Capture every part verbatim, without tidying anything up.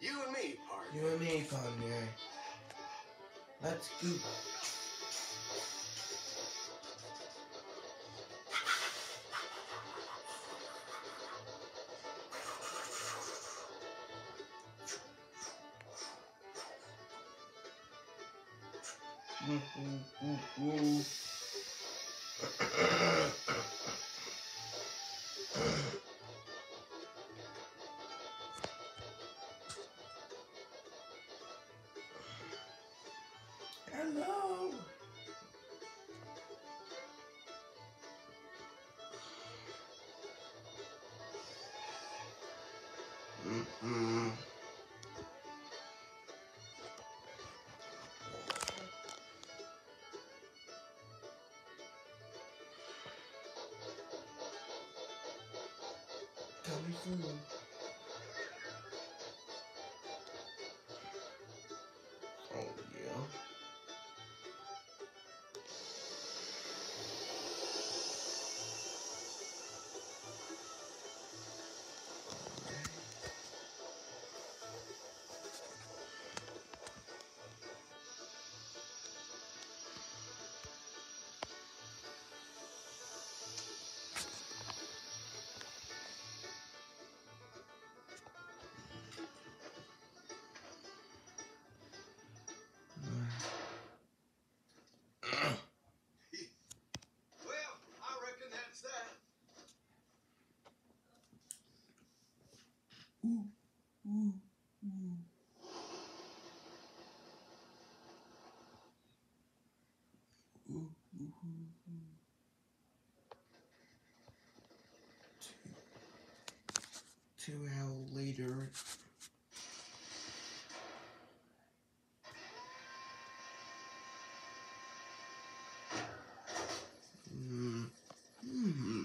You and me, partner. You and me, partner. Let's go. Hello. Mm-mm. Coming soon. Oh yeah. Well, I reckon that's that. Ooh, ooh, ooh. Ooh, ooh, ooh, ooh. Two, two hours later. Mm. Hmm.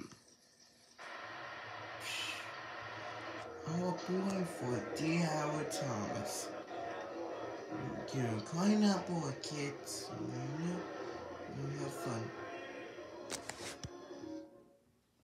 Oh boy, for D. Howard Thomas. You know, clean up boy, kids. You know, you have fun.